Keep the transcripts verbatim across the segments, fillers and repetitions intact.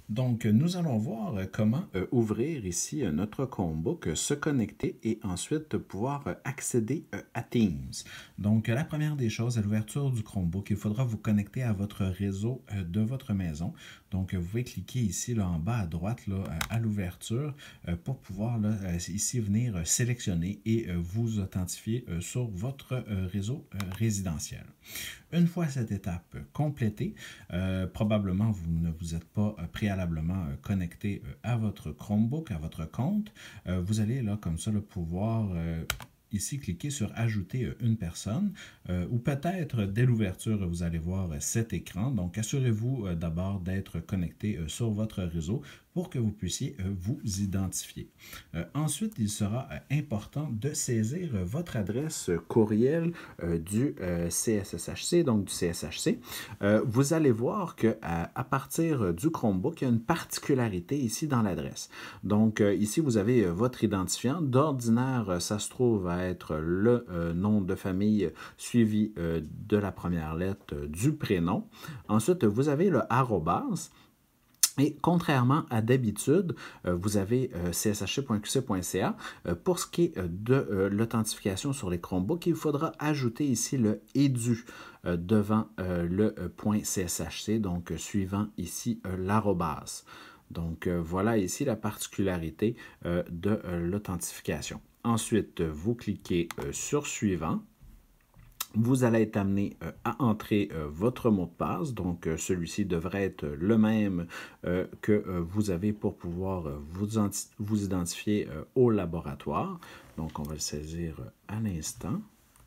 Donc, nous allons voir euh, comment euh, ouvrir ici euh, notre Chromebook, euh, se connecter et ensuite pouvoir euh, accéder euh, à Teams. Donc, euh, la première des choses, à l'ouverture du Chromebook, il faudra vous connecter à votre réseau euh, de votre maison. Donc, euh, vous pouvez cliquer ici là, en bas à droite là, euh, à l'ouverture euh, pour pouvoir là, euh, ici venir euh, sélectionner et euh, vous authentifier euh, sur votre euh, réseau euh, résidentiel. Une fois cette étape complétée, euh, probablement vous ne vous êtes pas euh, préalablement euh, connecté euh, à votre Chromebook, à votre compte. Euh, vous allez là comme ça le pouvoir euh, ici cliquer sur ajouter euh, une personne euh, ou peut-être dès l'ouverture vous allez voir euh, cet écran. Donc assurez-vous euh, d'abord d'être connecté euh, sur votre réseau pour que vous puissiez euh, vous identifier. Euh, ensuite, il sera euh, important de saisir euh, votre adresse courriel euh, du euh, C S S H C, donc du C S H C. Euh, vous allez voir qu'à à partir du Chromebook, il y a une particularité ici dans l'adresse. Donc euh, ici, vous avez euh, votre identifiant. D'ordinaire, euh, ça se trouve à être le euh, nom de famille suivi euh, de la première lettre euh, du prénom. Ensuite, vous avez le arrobas. Et contrairement à d'habitude, euh, vous avez euh, c s h c point q c point c a. Euh, pour ce qui est euh, de euh, l'authentification sur les Chromebooks, il faudra ajouter ici le édu euh, devant euh, le euh, .cshc, donc euh, suivant ici euh, l'arrobase. Donc euh, voilà ici la particularité euh, de euh, l'authentification. Ensuite, vous cliquez euh, sur suivant. Vous allez être amené euh, à entrer euh, votre mot de passe. Donc, euh, celui-ci devrait être le même euh, que euh, vous avez pour pouvoir euh, vous, vous identifier euh, au laboratoire. Donc, on va le saisir euh, à l'instant.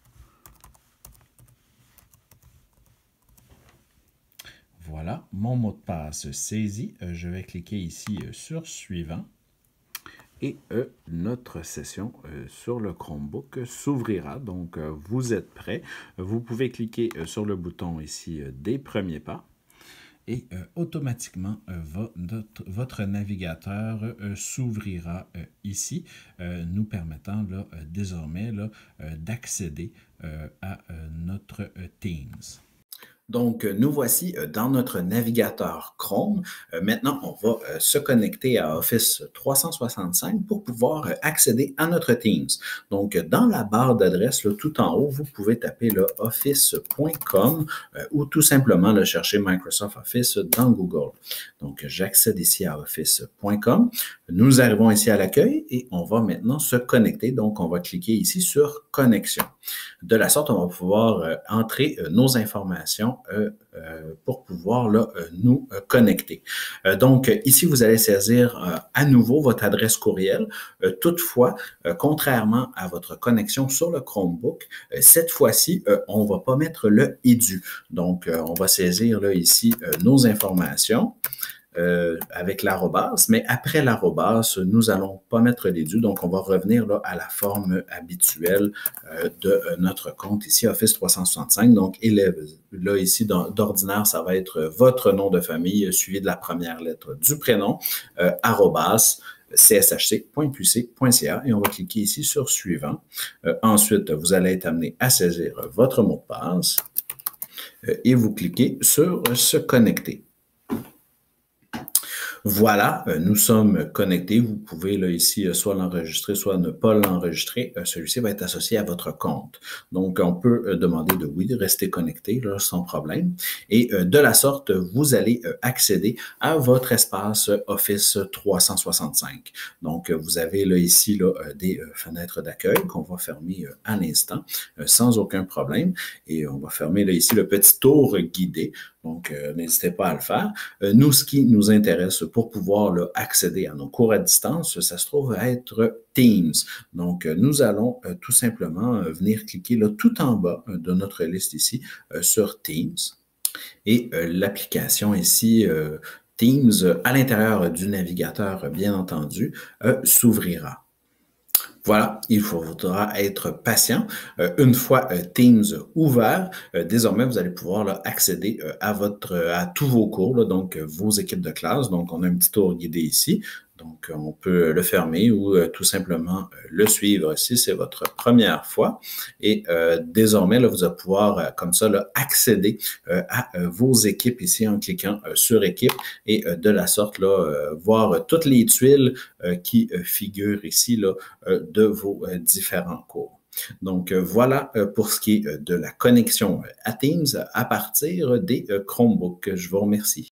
Voilà, mon mot de passe saisi. Euh, je vais cliquer ici euh, sur suivant. Et euh, notre session euh, sur le Chromebook s'ouvrira. Donc, euh, vous êtes prêts. Vous pouvez cliquer euh, sur le bouton ici euh, des premiers pas. Et euh, automatiquement, euh, va notre, votre navigateur euh, s'ouvrira euh, ici, euh, nous permettant là, euh, désormais euh, d'accéder euh, à euh, notre euh, Teams. Donc, nous voici dans notre navigateur Chrome. Maintenant, on va se connecter à Office trois cent soixante-cinq pour pouvoir accéder à notre Teams. Donc, dans la barre d'adresse, tout en haut, vous pouvez taper le office point com ou tout simplement le chercher Microsoft Office dans Google. Donc, j'accède ici à office point com. Nous arrivons ici à l'accueil et on va maintenant se connecter. Donc, on va cliquer ici sur Connexion. De la sorte, on va pouvoir euh, entrer euh, nos informations euh, euh, pour pouvoir là, euh, nous euh, connecter. Euh, donc, ici, vous allez saisir euh, à nouveau votre adresse courriel. Euh, toutefois, euh, contrairement à votre connexion sur le Chromebook, euh, cette fois-ci, euh, on ne va pas mettre le édu. Donc, euh, on va saisir là, ici euh, nos informations. Euh, avec l'arrobase, mais après l'arrobase, nous allons pas mettre les dus, donc on va revenir là, à la forme habituelle euh, de euh, notre compte ici, Office trois cent soixante-cinq. Donc, élève, là ici, d'ordinaire, ça va être votre nom de famille suivi de la première lettre du prénom, euh, arrobase, c s h c point q c point c a et on va cliquer ici sur suivant. Euh, ensuite, vous allez être amené à saisir votre mot de passe euh, et vous cliquez sur se connecter. Voilà, euh, nous sommes connectés. Vous pouvez là ici soit l'enregistrer, soit ne pas l'enregistrer. Euh, Celui-ci va être associé à votre compte. Donc, on peut euh, demander de oui, de rester connecté là, sans problème. Et euh, de la sorte, vous allez euh, accéder à votre espace Office trois cent soixante-cinq. Donc, euh, vous avez là ici là, euh, des euh, fenêtres d'accueil qu'on va fermer euh, à l'instant euh, sans aucun problème. Et on va fermer là ici le petit tour guidé. Donc, euh, n'hésitez pas à le faire. Euh, nous, ce qui nous intéresse pour pouvoir là, accéder à nos cours à distance, ça se trouve à être Teams. Donc, euh, nous allons euh, tout simplement euh, venir cliquer là, tout en bas euh, de notre liste ici euh, sur Teams. Et euh, l'application ici, euh, Teams, à l'intérieur du navigateur, bien entendu, euh, s'ouvrira. Voilà, il faudra être patient. Euh, une fois euh, Teams ouvert, euh, désormais, vous allez pouvoir là, accéder euh, à votre, à tous vos cours, là, donc euh, vos équipes de classe. Donc, on a un petit tour guidé ici. Donc, on peut le fermer ou euh, tout simplement euh, le suivre si c'est votre première fois. Et euh, désormais, là, vous allez pouvoir, euh, comme ça, là, accéder euh, à euh, vos équipes ici en cliquant euh, sur équipe et euh, de la sorte, là, euh, voir toutes les tuiles euh, qui euh, figurent ici là, euh, de vos euh, différents cours. Donc, euh, voilà euh, pour ce qui est euh, de la connexion à Teams à partir des euh, Chromebooks. Je vous remercie.